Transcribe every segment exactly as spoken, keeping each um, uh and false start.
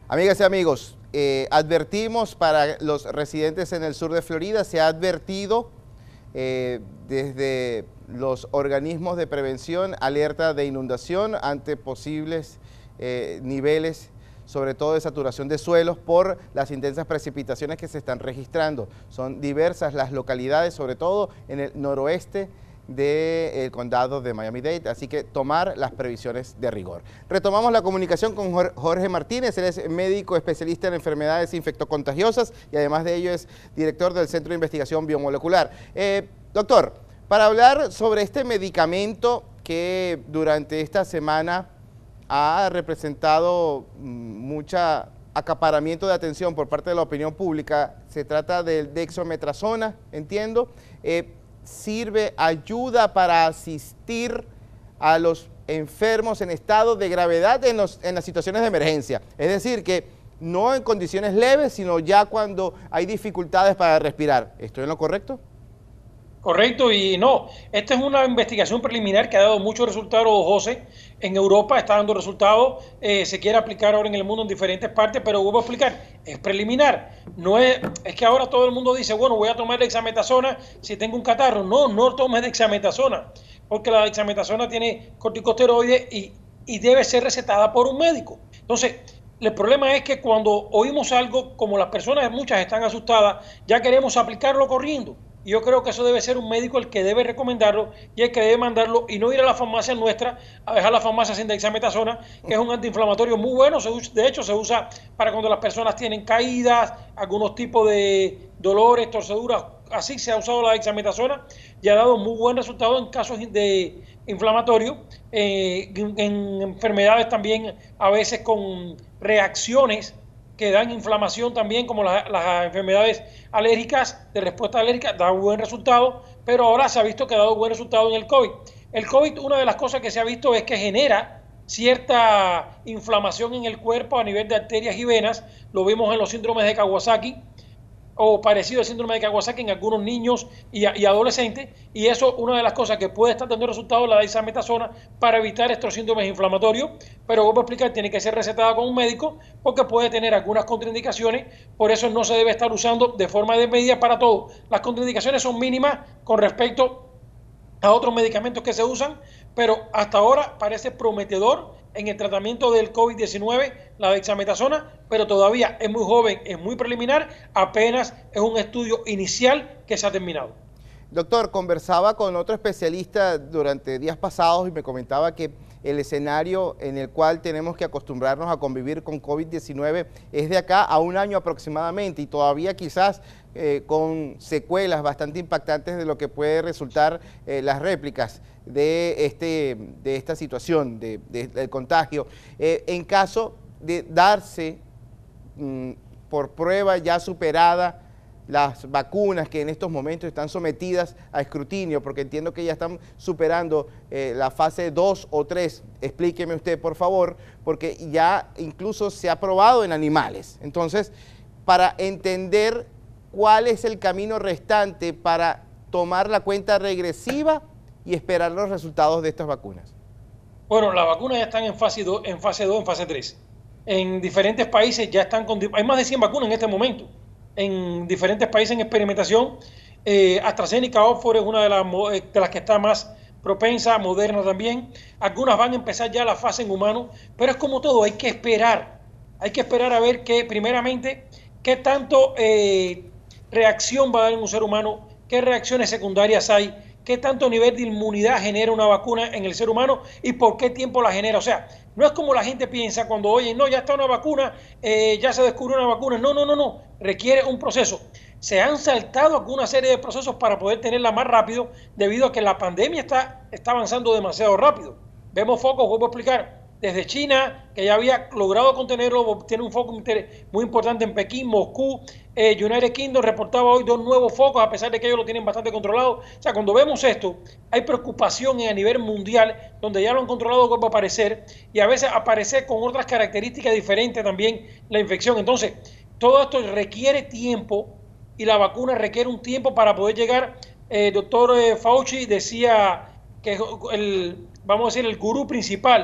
Amigas y amigos, eh, advertimos para los residentes en el sur de Florida, se ha advertido eh, desde los organismos de prevención alerta de inundación ante posibles eh, niveles, sobre todo de saturación de suelos por las intensas precipitaciones que se están registrando. Son diversas las localidades, sobre todo en el noroeste del condado de Miami-Dade, así que tomar las previsiones de rigor. Retomamos la comunicación con Jorge Martínez, él es médico especialista en enfermedades infectocontagiosas y además de ello es director del Centro de Investigación Biomolecular. Eh, doctor, para hablar sobre este medicamento que durante esta semana ha representado mucha acaparamiento de atención por parte de la opinión pública, se trata del dexametasona, entiendo, eh, sirve, ayuda para asistir a los enfermos en estado de gravedad en, los, en las situaciones de emergencia. Es decir, que no en condiciones leves, sino ya cuando hay dificultades para respirar. ¿Estoy en lo correcto? Correcto, y no, esta es una investigación preliminar que ha dado muchos resultados, José. En Europa está dando resultados, eh, se quiere aplicar ahora en el mundo en diferentes partes, pero vuelvo a explicar, es preliminar. No es, es que ahora todo el mundo dice, bueno, voy a tomar dexametasona si tengo un catarro. No, no tomes dexametasona, porque la dexametasona tiene corticosteroides y, y debe ser recetada por un médico. Entonces, el problema es que cuando oímos algo, como las personas, muchas están asustadas, ya queremos aplicarlo corriendo. Yo creo que eso debe ser un médico el que debe recomendarlo y el que debe mandarlo y no ir a la farmacia nuestra a dejar la farmacia sin dexametasona, que es un antiinflamatorio muy bueno. Se usa, de hecho, se usa para cuando las personas tienen caídas, algunos tipos de dolores, torceduras. Así se ha usado la dexametasona y ha dado muy buen resultado en casos de inflamatorio, eh, en, en enfermedades también a veces con reacciones que dan inflamación también, como las, las enfermedades alérgicas, de respuesta alérgica, da un buen resultado, pero ahora se ha visto que ha dado buen resultado en el COVID. El COVID, una de las cosas que se ha visto es que genera cierta inflamación en el cuerpo a nivel de arterias y venas, lo vimos en los síndromes de Kawasaki, o parecido al síndrome de Kawasaki en algunos niños y, y adolescentes, y eso una de las cosas que puede estar dando resultados la dexametasona para evitar estos síndromes inflamatorios, pero como explicar, tiene que ser recetada con un médico porque puede tener algunas contraindicaciones, por eso no se debe estar usando de forma desmedida para todo. Las contraindicaciones son mínimas con respecto a otros medicamentos que se usan, pero hasta ahora parece prometedor en el tratamiento del COVID diecinueve, la dexametasona, pero todavía es muy joven, es muy preliminar, apenas es un estudio inicial que se ha terminado. Doctor, conversaba con otro especialista durante días pasados y me comentaba que el escenario en el cual tenemos que acostumbrarnos a convivir con COVID diecinueve es de acá a un año aproximadamente y todavía quizás eh, con secuelas bastante impactantes de lo que puede resultar eh, las réplicas de, este, de esta situación de, de, del contagio. Eh, en caso de darse mm, por prueba ya superada las vacunas que en estos momentos están sometidas a escrutinio, porque entiendo que ya están superando eh, la fase dos o tres. Explíqueme usted, por favor, porque ya incluso se ha probado en animales. Entonces, para entender cuál es el camino restante para tomar la cuenta regresiva y esperar los resultados de estas vacunas. Bueno, las vacunas ya están en fase dos, en fase dos, en fase tres. En diferentes países ya están con... Hay más de cien vacunas en este momento. En diferentes países en experimentación. Eh, AstraZeneca, Oxford es una de las, de las que está más propensa, Moderna también. Algunas van a empezar ya la fase en humanos, pero es como todo, hay que esperar. Hay que esperar a ver que, primeramente, qué tanto eh, reacción va a dar en un ser humano, qué reacciones secundarias hay, qué tanto nivel de inmunidad genera una vacuna en el ser humano y por qué tiempo la genera. O sea, no es como la gente piensa cuando oye, no, ya está una vacuna, eh, ya se descubrió una vacuna. No, no, no, no. Requiere un proceso. Se han saltado alguna serie de procesos para poder tenerla más rápido debido a que la pandemia está, está avanzando demasiado rápido. Vemos focos, vuelvo a explicar, desde China, que ya había logrado contenerlo, tiene un foco muy importante en Pekín, Moscú, eh, United Kingdom reportaba hoy dos nuevos focos, a pesar de que ellos lo tienen bastante controlado. O sea, cuando vemos esto, hay preocupación a nivel mundial, donde ya lo han controlado como aparecer, y a veces aparece con otras características diferentes también la infección. Entonces, todo esto requiere tiempo, y la vacuna requiere un tiempo para poder llegar. El eh, doctor eh, Fauci decía que el, vamos a decir, el gurú principal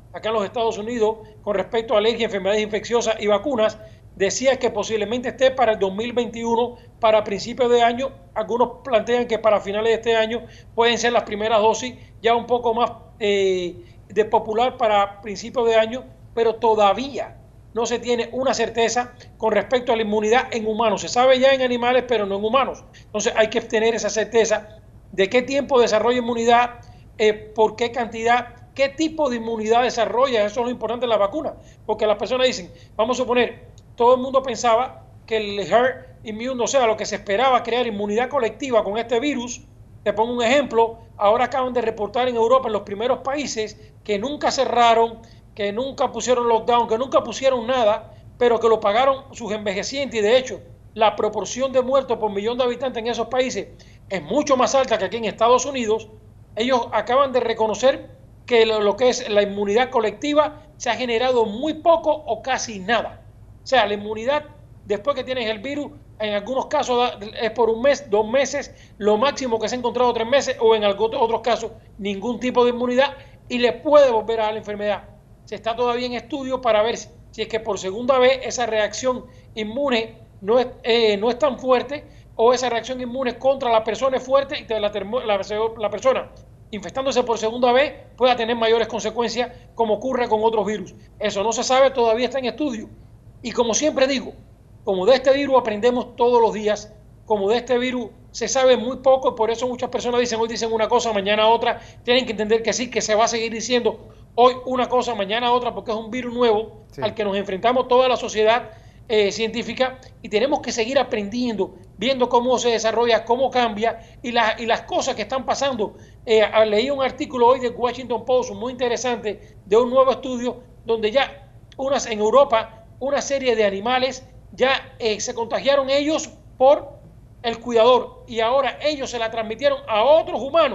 acá en los Estados Unidos con respecto a alergia, enfermedades infecciosas y vacunas, decía que posiblemente esté para el dos mil veintiuno, para principios de año. Algunos plantean que para finales de este año pueden ser las primeras dosis, ya un poco más eh, de popular para principios de año, pero todavía no se tiene una certeza con respecto a la inmunidad en humanos. Se sabe ya en animales, pero no en humanos. Entonces hay que tener esa certeza de qué tiempo desarrolla inmunidad, eh, por qué cantidad, qué tipo de inmunidad desarrolla. Eso es lo importante de la vacuna, porque las personas dicen, vamos a suponer, todo el mundo pensaba que el herd immune, o sea, lo que se esperaba crear inmunidad colectiva con este virus. Te pongo un ejemplo, ahora acaban de reportar en Europa, en los primeros países, que nunca cerraron, que nunca pusieron lockdown, que nunca pusieron nada, pero que lo pagaron sus envejecientes, y de hecho la proporción de muertos por millón de habitantes en esos países es mucho más alta que aquí en Estados Unidos. Ellos acaban de reconocer que lo, lo que es la inmunidad colectiva se ha generado muy poco o casi nada. O sea, la inmunidad después que tienes el virus, en algunos casos es por un mes, dos meses, lo máximo que se ha encontrado tres meses, o en algunos otros casos ningún tipo de inmunidad, y le puede volver a dar la enfermedad. Se está todavía en estudio para ver si es que por segunda vez esa reacción inmune no es, eh, no es tan fuerte, o esa reacción inmune contra la persona es fuerte y la, la, la persona infectándose por segunda vez pueda tener mayores consecuencias, como ocurre con otros virus. Eso no se sabe, todavía está en estudio. Y como siempre digo, como de este virus aprendemos todos los días, como de este virus se sabe muy poco, por eso muchas personas dicen, hoy dicen una cosa, mañana otra. Tienen que entender que sí, que se va a seguir diciendo hoy una cosa, mañana otra, porque es un virus nuevo, sí, al que nos enfrentamos toda la sociedad eh, científica, y tenemos que seguir aprendiendo, viendo cómo se desarrolla, cómo cambia, y, la, y las cosas que están pasando. Eh, leí un artículo hoy de Washington Post muy interesante, de un nuevo estudio, donde ya unas en Europa, una serie de animales ya eh, se contagiaron ellos por el cuidador, y ahora ellos se la transmitieron a otros humanos.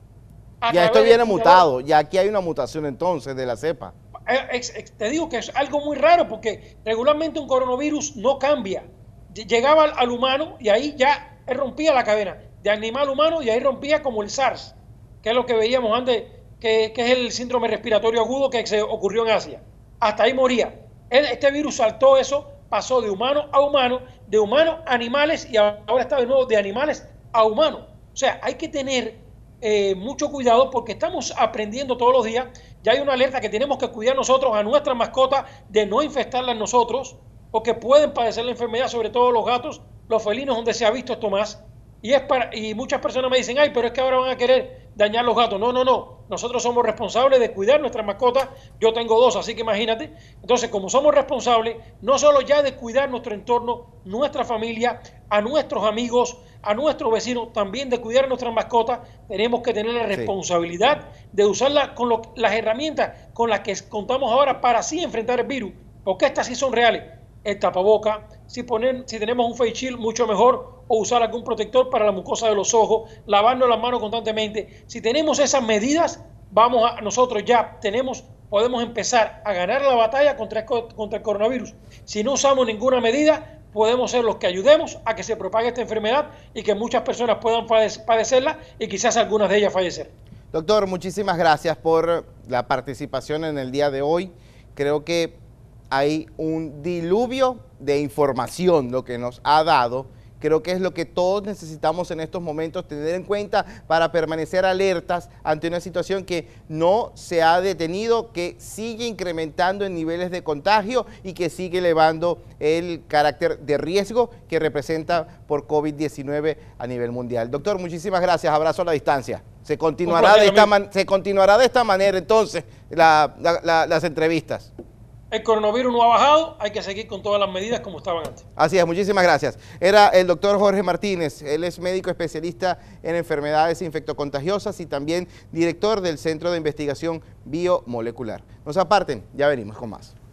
Ya esto viene mutado, ya aquí hay una mutación entonces de la cepa. Te digo que es algo muy raro, porque regularmente un coronavirus no cambia. Llegaba al, al humano y ahí ya él rompía la cadena de animal humano, y ahí rompía como el SARS, que es lo que veíamos antes, que, que es el síndrome respiratorio agudo que se ocurrió en Asia. Hasta ahí moría. Este virus saltó eso, pasó de humano a humano, de humano a animales, y ahora está de nuevo de animales a humanos. O sea, hay que tener eh, mucho cuidado, porque estamos aprendiendo todos los días. Ya hay una alerta que tenemos que cuidar nosotros a nuestras mascotas, de no infectarlas nosotros, porque pueden padecer la enfermedad, sobre todo los gatos, los felinos, donde se ha visto esto más. Y, es para, y muchas personas me dicen, ay, pero es que ahora van a querer dañar los gatos. No, no, no. Nosotros somos responsables de cuidar nuestras mascotas. Yo tengo dos, así que imagínate. Entonces, como somos responsables, no solo ya de cuidar nuestro entorno, nuestra familia, a nuestros amigos, a nuestros vecinos, también de cuidar nuestras mascotas, tenemos que tener la responsabilidad sí. de usarla con lo, las herramientas con las que contamos ahora para así enfrentar el virus, porque estas sí son reales. El tapaboca, si, poner, si tenemos un face shield, mucho mejor, o usar algún protector para la mucosa de los ojos, lavarnos las manos constantemente. Si tenemos esas medidas, vamos a, nosotros ya tenemos, podemos empezar a ganar la batalla contra, contra el coronavirus. Si no usamos ninguna medida, podemos ser los que ayudemos a que se propague esta enfermedad y que muchas personas puedan padecerla, y quizás algunas de ellas fallecer. Doctor, muchísimas gracias por la participación en el día de hoy. Creo que hay un diluvio de información lo que nos ha dado. Creo que es lo que todos necesitamos en estos momentos tener en cuenta para permanecer alertas ante una situación que no se ha detenido, que sigue incrementando en niveles de contagio y que sigue elevando el carácter de riesgo que representa por COVID diecinueve a nivel mundial. Doctor, muchísimas gracias. Abrazo a la distancia. Se continuará, de esta, man se continuará de esta manera entonces la, la, la, las entrevistas. El coronavirus no ha bajado, hay que seguir con todas las medidas como estaban antes. Así es, muchísimas gracias. Era el doctor Jorge Martínez, él es médico especialista en enfermedades infectocontagiosas y también director del Centro de Investigación Biomolecular. No se aparten, ya venimos con más.